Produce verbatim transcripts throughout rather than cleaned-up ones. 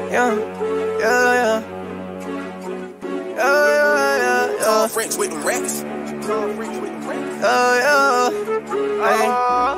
Yeah, yeah, yeah. Yeah, yeah, yeah, yeah. Ricch with the Ricch. Yeah, yeah. Hey.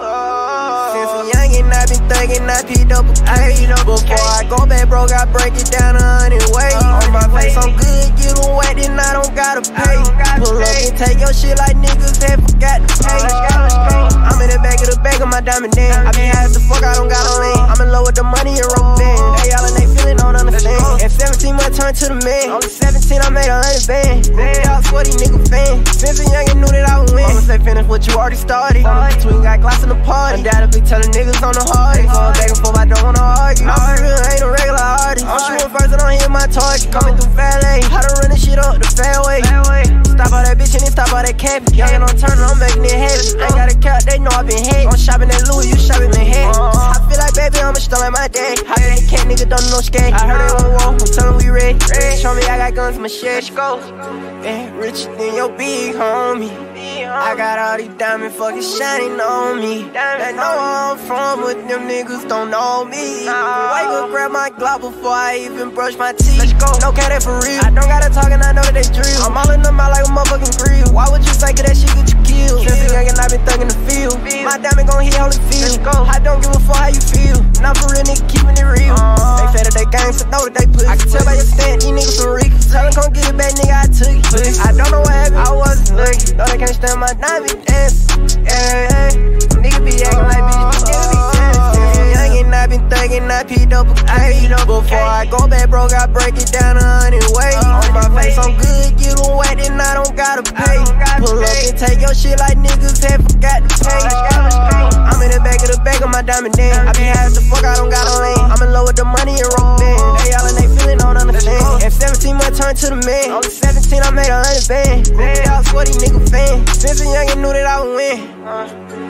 Since a youngin', I been thuggin', I peed up a K. Before I go back broke, I break it down a hundred ways. On my face, I'm good, get them wet, then I don't gotta pay. Pull up and take your shit like niggas that forgot to pay. I'm in the back of the bag of my diamond dance. I been high as the fuck, I don't got a lane. I'm in love with the money and rope band. They all in they feeling, don't understand. At seventeen, my turn to the man. Only seventeen, I made a hundred bands. Y'all sweaty nigga fan. Since a youngin' knew that I would win. Mama say finish what you already started. Between got glass in the party. Undoubtedly telling niggas on the hardest. Going back and forth, I don't wanna argue. I'm for real, ain't a regular artist. I'm shooting first and I'm hitting my target. Coming through valet. How to run this shit up the fairway. Stop all that bitch and then stop all that capping. Youngin' on turning, I'm making it heavy. Ain't got a count, they know I been hit. I'm shopping at Louis, you shopping Manhattan. I feel like baby, I'm a still like my dad. How that cat nigga don't know skate. I heard they won't walk, I'm telling we ready. Show me I got guns in my shit. Let's go. Yeah, richer than your big homie. I got all these diamonds fucking shining on me. They know where I'm from, but them niggas don't know me. Wake up, grab my Glock before I even brush my teeth. Let's go. No cat that for real. I don't gotta talk and I know that they drill. I'm all in them out like a motherfucking grill. Why would you say that shit get you killed? Since a youngin' I been thuggin' the field. My diamond gon' hit Holyfield. I don't give a fuck how you feel. Not for real, nigga, keeping it real. They say that they gangsta, know that they pussy. I can tell by your stand, these niggas from Ricch. Tell them come get it back, nigga, I took it. I don't know what happened, I wasn't lucky. No, they can't stand my diamond dance. Yeah, yeah. Nigga be acting like bitch, nigga be dancing. Youngin', I been thuggin', I peed up a K. Before I go back broke, I break it down a hundred ways. On my face, I'm good, get them wet, then I don't gotta pay. Pull up and take your shit like niggas have forgot to pay. I'm in the back of the bag of my diamond dance. I been high as the fuck, I don't got a lane. I'm in love with the money and rope band. They all in they feeling, don't understand. At seventeen, my turn to the man. Only seventeen, I made a hundred bands. Y'all sweaty nigga fan. Since a youngin' knew that I would win.